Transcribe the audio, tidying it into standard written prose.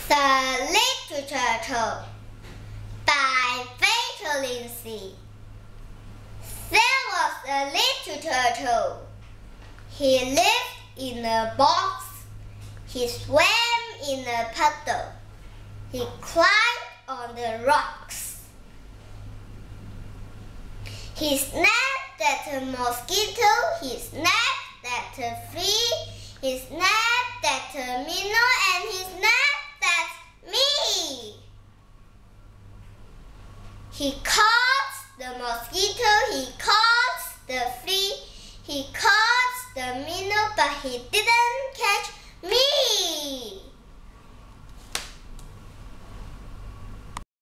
The Little Turtle by Victor Lindsay. There was a little turtle. He lived in a box. He swam in a puddle. He climbed on the rocks. He snapped at a mosquito. He snapped at a flea. He snapped at a minnow, and he snapped at me. He caught the mosquito. He caught the flea. He caught the minnow, but he didn't catch me.